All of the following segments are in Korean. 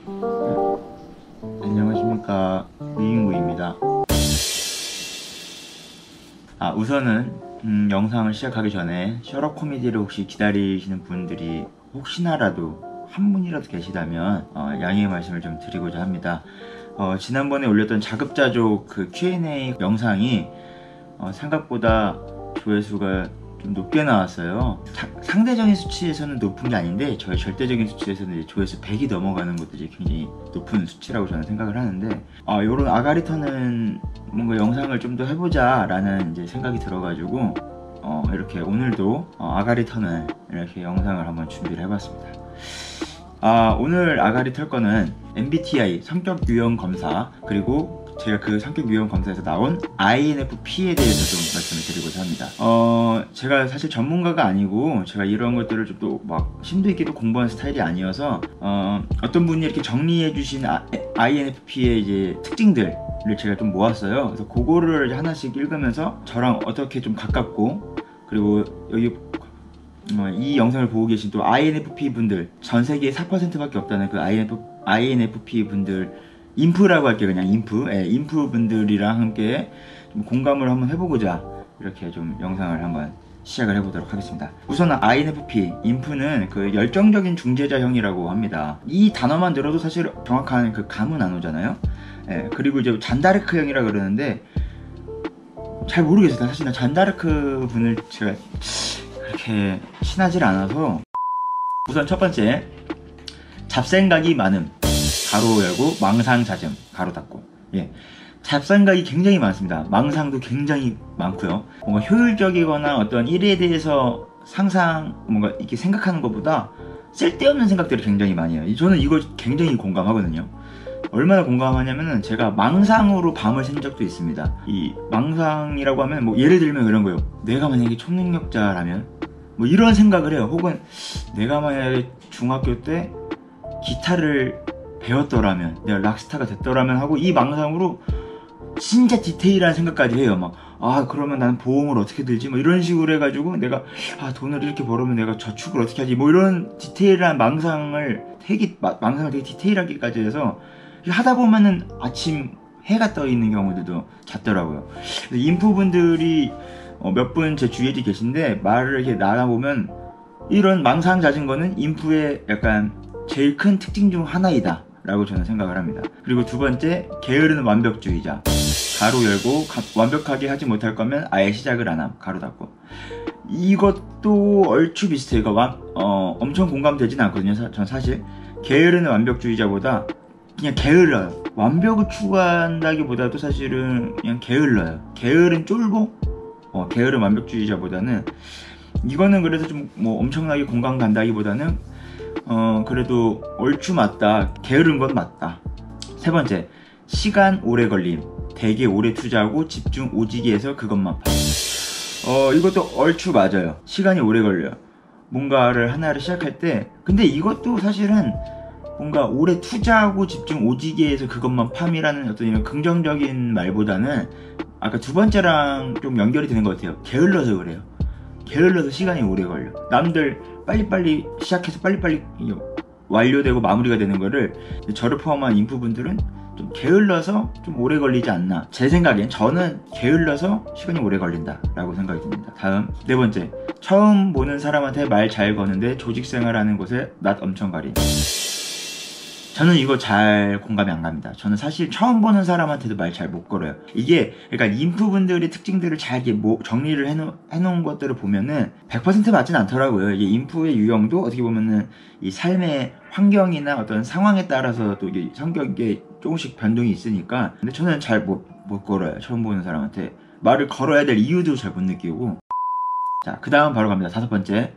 안녕하십니까, 유인구입니다. 우선은 영상을 시작하기 전에 셔럿 코미디를 혹시 기다리시는 분들이 혹시나라도 한 분이라도 계시다면 양해의 말씀을 좀 드리고자 합니다. 지난번에 올렸던 자급자족 그 Q&A 영상이 생각보다 조회수가 좀 높게 나왔어요. 상대적인 수치에서는 높은 게 아닌데 저희 절대적인 수치에서는 이제 조회수 100이 넘어가는 것들이 굉장히 높은 수치라고 저는 생각을 하는데, 요런 아가리 터는 뭔가 영상을 좀 더 해보자 라는 이제 생각이 들어가지고 이렇게 오늘도 아가리 터는 이렇게 영상을 한번 준비를 해봤습니다. 오늘 아가리 털 거는 MBTI 성격 유형 검사, 그리고 제가 그 성격 유형 검사에서 나온 INFP에 대해서 좀 말씀을 드리고자 합니다. 제가 사실 전문가가 아니고 제가 이런 것들을 좀 또 막 심도 있게도 공부한 스타일이 아니어서 어떤 분이 이렇게 정리해 주신 INFP의 이제 특징들을 제가 좀 모았어요. 그래서 그거를 하나씩 읽으면서 저랑 어떻게 좀 가깝고, 그리고 여기 이 영상을 보고 계신 또 INFP 분들, 전 세계에 4%밖에 없다는 그 INFP 분들, 인프라고 할게요. 그냥 인프 분들이랑 함께 좀 공감을 한번 해보고자 이렇게 좀 영상을 한번 시작을 해보도록 하겠습니다. 우선 INFP, 인프는 그 열정적인 중재자형이라고 합니다. 이 단어만 들어도 사실 정확한 그 감은 안 오잖아요. 그리고 이제 잔다르크형이라 그러는데 잘 모르겠어요. 사실 나 잔다르크 분을 제가 그렇게 친하질 않아서. 우선 첫 번째, 잡생각이 많음, 가로 열고, 망상자점, 가로 닫고. 잡생각이 굉장히 많습니다. 망상도 굉장히 많고요. 뭔가 효율적이거나 어떤 일에 대해서 뭔가 이렇게 생각하는 것보다 쓸데없는 생각들을 굉장히 많이 해요. 저는 이거 굉장히 공감하거든요. 얼마나 공감하냐면은 제가 망상으로 밤을 샌 적도 있습니다. 이 망상이라고 하면 뭐 예를 들면 이런 거예요. 내가 만약에 초능력자라면 뭐 이런 생각을 해요. 혹은 내가 만약에 중학교 때 기타를 배웠더라면, 내가 락스타가 됐더라면 하고, 이 망상으로 진짜 디테일한 생각까지 해요. 그러면 나는 보험을 어떻게 들지? 뭐 이런 식으로 해가지고 내가 돈을 이렇게 벌으면 내가 저축을 어떻게 하지? 뭐 이런 디테일한 망상을 되게 디테일하게까지 해서 하다 보면은 아침 해가 떠 있는 경우들도 잦더라고요. 인프분들이 몇 분 제 주위에 계신데 말을 이렇게 나눠보면 이런 망상자진 거는 인프의 약간 제일 큰 특징 중 하나이다 라고 저는 생각을 합니다. 그리고 두 번째, 게으른 완벽주의자, 가로 열고, 완벽하게 하지 못할 거면 아예 시작을 안 함, 가로 닫고. 이것도 얼추 비슷해요. 엄청 공감되진 않거든요. 전 사실 게으른 완벽주의자보다 그냥 게을러요. 완벽을 추구한다기보다도 사실은 그냥 게을러요. 게으른 쫄보? 게으른 완벽주의자보다는, 이거는 그래서 좀 뭐 엄청나게 공감 간다기보다는 그래도 얼추 맞다. 게으른 건 맞다. 세 번째, 시간 오래 걸림, 되게 오래 투자하고 집중 오지게 해서 그것만 봐. 이것도 얼추 맞아요. 시간이 오래 걸려요. 뭔가를 하나를 시작할 때. 근데 이것도 사실은 뭔가 오래 투자하고 집중 오지게 해서 그것만 팜이라는 어떤 이런 긍정적인 말보다는 아까 두 번째랑 좀 연결이 되는 것 같아요. 게을러서 그래요. 게을러서 시간이 오래 걸려. 남들 빨리빨리 시작해서 빨리빨리 완료되고 마무리가 되는 거를 저를 포함한 인프분들은 좀 게을러서 좀 오래 걸리지 않나. 제 생각엔 저는 게을러서 시간이 오래 걸린다 라고 생각이 듭니다. 다음, 네 번째, 처음 보는 사람한테 말 잘 거는데 조직생활하는 곳에 낯 엄청 가림. 저는 이거 잘 공감이 안 갑니다. 저는 사실 처음 보는 사람한테도 말 잘 못 걸어요. 이게 그러니까 인프분들의 특징들을 잘 이렇게 정리를 해놓은 것들을 보면은 100% 맞진 않더라고요. 이게 인프의 유형도 어떻게 보면은 이 삶의 환경이나 어떤 상황에 따라서 또 이게 성격에 조금씩 변동이 있으니까. 근데 저는 잘 못 걸어요. 처음 보는 사람한테 말을 걸어야 될 이유도 잘 못 느끼고. 자, 그 다음 바로 갑니다. 다섯 번째,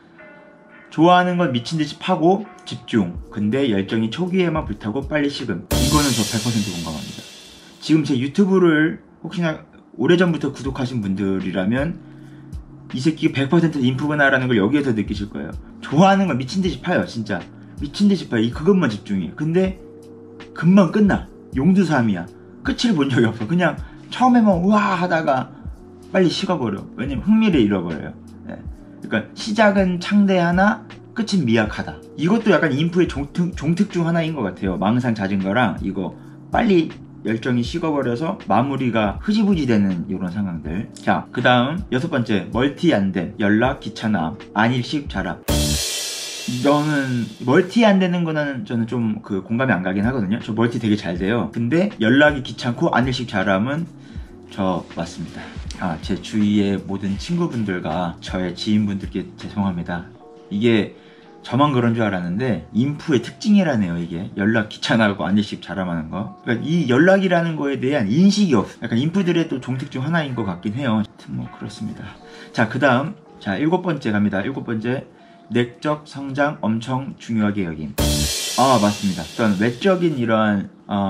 좋아하는 건 미친듯이 파고 집중, 근데 열정이 초기에만 불타고 빨리 식음. 이거는 저 100% 공감합니다. 지금 제 유튜브를 혹시나 오래전부터 구독하신 분들이라면 이 새끼 100% 인프구나라는 걸 여기에서 느끼실 거예요. 좋아하는 건 미친듯이 파요. 진짜 미친듯이 파요. 그것만 집중해. 근데 금방 끝나. 용두삼이야. 끝을 본 적이 없어. 그냥 처음에만 우와 하다가 빨리 식어버려. 왜냐면 흥미를 잃어버려요. 그러니까 시작은 창대하나 끝은 미약하다. 이것도 약간 인프의 종특 중 하나인 것 같아요. 망상 잦은 거랑 이거 빨리 열정이 식어버려서 마무리가 흐지부지 되는 이런 상황들. 자, 그 다음 6번째, 멀티 안됨, 연락 귀찮아, 안일식 자랍. 너는 멀티 안 되는 거는 저는 좀 그 공감이 안 가긴 하거든요. 저 멀티 되게 잘 돼요. 근데 연락이 귀찮고 안일식 자람은 저 맞습니다. 제 주위의 모든 친구분들과 저의 지인분들께 죄송합니다. 이게 저만 그런 줄 알았는데 인프의 특징이라네요. 이게 연락 귀찮아하고 안일식 자람하는 거. 그러니까 이 연락이라는 거에 대한 인식이 없어. 약간 인프들의 또 종특 중 하나인 것 같긴 해요. 뭐 그렇습니다. 자, 그 다음, 자 7번째 갑니다. 7번째, 내적 성장 엄청 중요하게 여김. 맞습니다. 어떤 외적인 이러한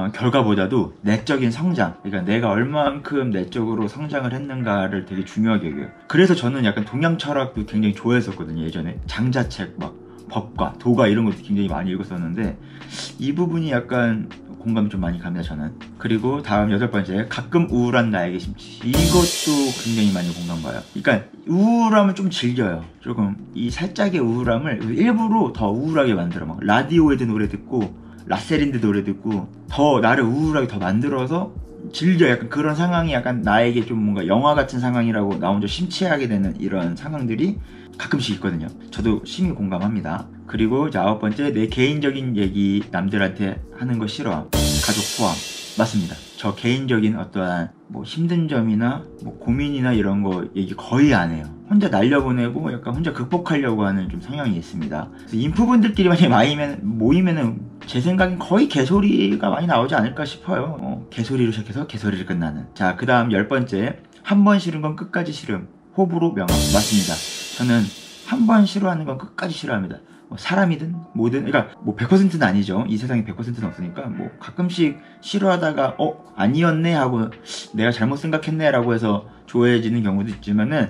결과보다도 내적인 성장, 그러니까 내가 얼만큼 내적으로 성장을 했는가를 되게 중요하게 여겨요. 그래서 저는 약간 동양 철학도 굉장히 좋아했었거든요. 예전에 장자책, 막 법과 도가 이런 것도 굉장히 많이 읽었었는데 이 부분이 약간 공감이 좀 많이 갑니다, 저는. 그리고 다음 8번째, 가끔 우울한 나에게 심취. 이것도 굉장히 많이 공감 가요. 그러니까 우울함을 좀 즐겨요. 조금 이 살짝의 우울함을 일부러 더 우울하게 만들어. 막 라디오에드 노래 듣고 라셀인드 노래 듣고 더 나를 우울하게 더 만들어서 즐겨. 약간 그런 상황이 약간 나에게 좀 뭔가 영화 같은 상황이라고 나 혼자 심취하게 되는 이런 상황들이 가끔씩 있거든요. 저도 심히 공감합니다. 그리고 자 9번째, 내 개인적인 얘기 남들한테 하는 거 싫어. 가족 포함. 맞습니다. 저 개인적인 어떠한 뭐 힘든 점이나 뭐 고민이나 이런 거 얘기 거의 안 해요. 혼자 날려보내고 약간 혼자 극복하려고 하는 좀 성향이 있습니다. 그래서 인프분들끼리 만약에 모이면은 제 생각엔 거의 개소리가 많이 나오지 않을까 싶어요. 개소리로 시작해서 개소리를 끝나는. 자, 그 다음 10번째, 한 번 싫은 건 끝까지 싫음. 호불호 명함. 맞습니다. 저는 한 번 싫어하는 건 끝까지 싫어합니다. 뭐 사람이든 뭐든, 그러니까 뭐 100%는 아니죠. 이 세상에 100%는 없으니까 뭐 가끔씩 싫어하다가 아니었네 하고 내가 잘못 생각했네 라고 해서 좋아해지는 경우도 있지만은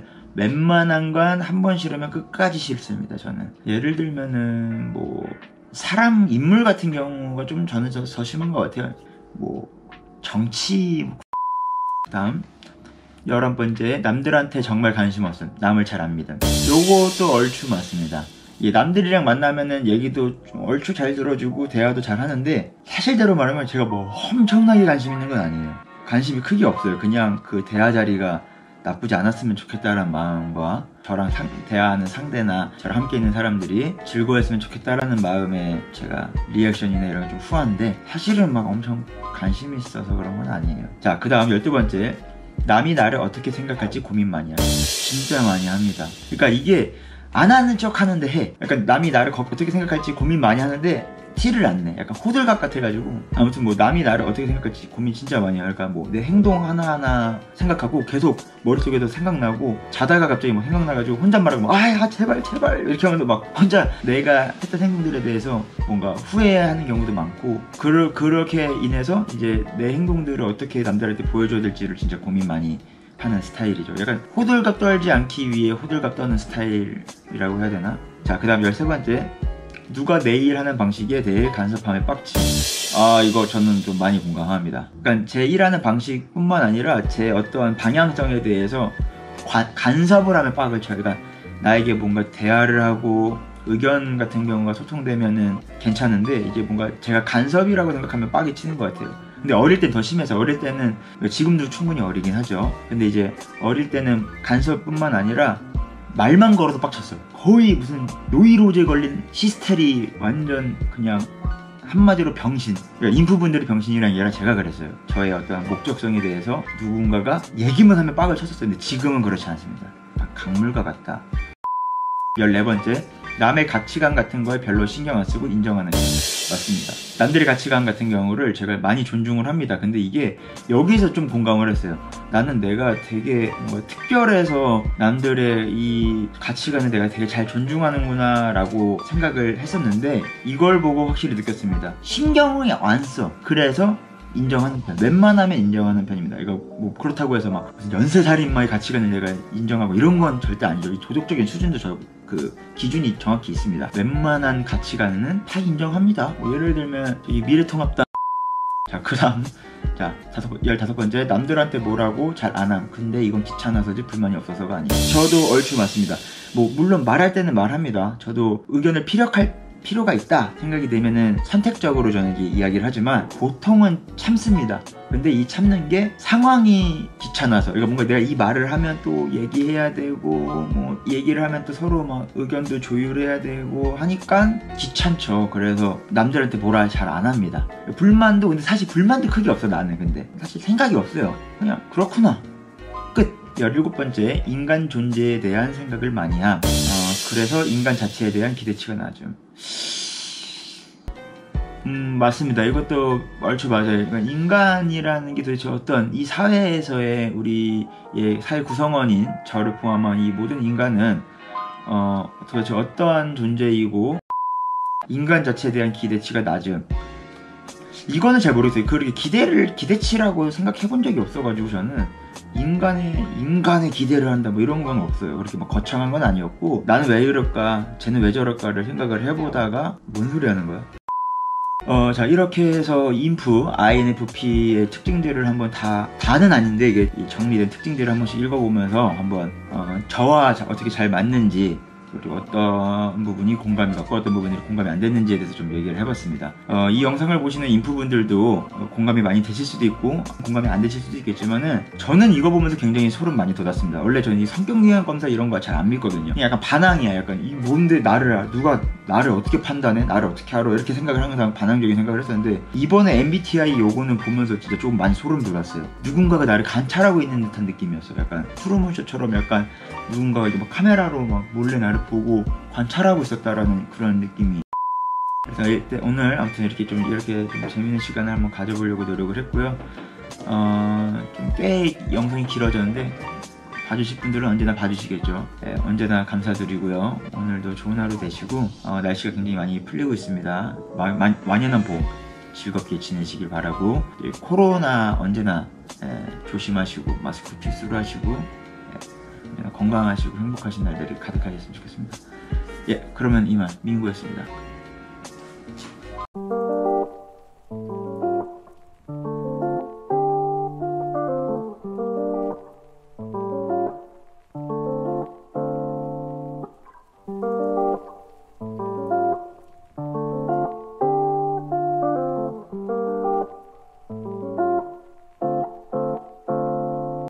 웬만한 건 한 번 싫으면 끝까지 싫습니다. 저는 예를 들면은 뭐 사람 인물 같은 경우가 좀 저는 더 심한 것 같아요. 뭐 정치. 다음 11번째, 남들한테 정말 관심 없음, 남을 잘 안 믿음. 요것도 얼추 맞습니다. 남들이랑 만나면은 얘기도 좀 얼추 잘 들어주고 대화도 잘 하는데 사실대로 말하면 제가 뭐 엄청나게 관심 있는 건 아니에요. 관심이 크게 없어요. 그냥 그 대화 자리가 나쁘지 않았으면 좋겠다라는 마음과 저랑 대화하는 상대나 저랑 함께 있는 사람들이 즐거웠으면 좋겠다라는 마음에 제가 리액션이나 이런 게 좀 후한데 사실은 막 엄청 관심이 있어서 그런 건 아니에요. 자, 그 다음 12번째, 남이 나를 어떻게 생각할지 고민 많이 해요. 진짜 많이 합니다. 그러니까 이게 안 하는 척 하는데 해. 약간 남이 나를 어떻게 생각할지 고민 많이 하는데 티를 안 내. 약간 호들갑 같아가지고. 아무튼 뭐 남이 나를 어떻게 생각할지 고민 진짜 많이 해요. 그러니까 뭐 내 행동 하나하나 생각하고 계속 머릿속에도 생각나고 자다가 갑자기 뭐 생각나가지고 혼잣말하고 막 제발 이렇게 하면 막 혼자 내가 했던 행동들에 대해서 뭔가 후회하는 경우도 많고 그렇게 인해서 이제 내 행동들을 어떻게 남들한테 보여줘야 될지를 진짜 고민 많이 하는 스타일이죠. 약간 호들갑 떨지 않기 위해 호들갑 떠는 스타일이라고 해야 되나? 자, 그 다음 13번째, 누가 내 일하는 방식에 대해 간섭함에 빡침. 이거 저는 좀 많이 공감합니다. 그러니까 제 일하는 방식뿐만 아니라 제 어떠한 방향성에 대해서 간섭을 하면 빡을 쳐요. 그러니까 나에게 뭔가 대화를 하고 의견 같은 경우가 소통되면은 괜찮은데 이제 뭔가 제가 간섭이라고 생각하면 빡이 치는 것 같아요. 근데 어릴 땐 더 심해서, 어릴 때는 지금도 충분히 어리긴 하죠. 근데 이제 어릴 때는 간섭뿐만 아니라 말만 걸어도 빡쳤어요. 거의 무슨 노이로제 걸린 히스테리, 완전 그냥 한마디로 병신. 그러니까 인프분들이 병신이란 게 아니라 제가 그랬어요. 저의 어떠한 목적성에 대해서 누군가가 얘기만 하면 빡을 쳤었어요. 근데 지금은 그렇지 않습니다. 강물과 같다. 14번째, 남의 가치관 같은 거에 별로 신경 안 쓰고 인정하는 것. 맞습니다. 남들의 가치관 같은 경우를 제가 많이 존중을 합니다. 근데 이게 여기서 좀 공감을 했어요. 나는 내가 되게 특별해서 남들의 이 가치관을 내가 되게 잘 존중하는구나 라고 생각을 했었는데 이걸 보고 확실히 느꼈습니다. 신경을 안 써. 그래서 인정하는 편. 웬만하면 인정하는 편입니다. 이거 뭐 그렇다고 해서 막 무슨 연쇄살인마의 가치관을 내가 인정하고 이런 건 절대 아니죠. 이 도덕적인 수준도 그 기준이 정확히 있습니다. 웬만한 가치관은 다 인정합니다. 뭐 예를 들면 이 미래통합당 자, 그 다음, 자, 15번째, 남들한테 뭐라고 잘 안 함. 근데 이건 귀찮아서지 불만이 없어서가 아니에요. 저도 얼추 맞습니다. 뭐, 물론 말할 때는 말합니다. 저도 의견을 피력할 필요가 있다 생각이 되면은 선택적으로 저는 이야기를 하지만 보통은 참습니다. 근데 이 참는 게 상황이 귀찮아서, 그러니까 뭔가 내가 이 말을 하면 또 얘기해야 되고, 뭐 얘기를 하면 또 서로 막 의견도 조율해야 되고 하니까 귀찮죠. 그래서 남들한테 뭐라 잘 안 합니다. 불만도, 근데 사실 불만도 크게 없어. 나는 근데 사실 생각이 없어요. 그냥 그렇구나, 끝. 17번째, 인간 존재에 대한 생각을 많이 함. 그래서 인간 자체에 대한 기대치가 낮음. 맞습니다. 이것도 얼추 맞아요. 그러니까 인간이라는 게 도대체 어떤, 이 사회에서의 우리의 사회 구성원인 저를 포함한 이 모든 인간은 도대체 어떠한 존재이고, 인간 자체에 대한 기대치가 낮음. 이거는 잘 모르겠어요. 그렇게 기대치라고 생각해 본 적이 없어가지고, 저는 인간의 기대를 한다 뭐 이런 건 없어요. 그렇게 막 거창한 건 아니었고, 나는 왜 이럴까, 쟤는 왜 저럴까를 생각을 해보다가, 뭔 소리 하는 거야? 자, 이렇게 해서 인프, INFP의 특징들을 한번 다는 아닌데, 이게 정리된 특징들을 한 번씩 읽어보면서 한번, 저와 어떻게 잘 맞는지, 그리고 어떤 부분이 공감이 갔고 어떤 부분이 공감이 안 됐는지에 대해서 좀 얘기를 해봤습니다. 이 영상을 보시는 인프분들도 공감이 많이 되실 수도 있고 공감이 안 되실 수도 있겠지만은, 저는 이거 보면서 굉장히 소름 많이 돋았습니다. 원래 저는 이 성격유형 검사 이런 거 잘 안 믿거든요. 약간 반항이야. 약간 이 뭔데 누가 나를 어떻게 판단해? 나를 어떻게 알아? 이렇게 생각을 하면서 방향적인 생각을 했었는데, 이번에 MBTI 요거는 보면서 진짜 조금 많이 소름 돋았어요. 누군가가 나를 관찰하고 있는 듯한 느낌이었어요. 약간 트루먼쇼처럼 약간 누군가가 이렇게 막 카메라로 막 몰래 나를 보고 관찰하고 있었다라는 그런 느낌이. 그래서 오늘 아무튼 이렇게 좀 재밌는 시간을 한번 가져보려고 노력을 했고요. 좀 꽤 영상이 길어졌는데 봐주실 분들은 언제나 봐주시겠죠. 네, 언제나 감사드리고요. 오늘도 좋은 하루 되시고, 날씨가 굉장히 많이 풀리고 있습니다. 완연한 봄 즐겁게 지내시길 바라고, 코로나 언제나 조심하시고 마스크 필수로 하시고, 건강하시고 행복하신 날들이 가득하셨으면 좋겠습니다. 예, 그러면 이만 민구였습니다.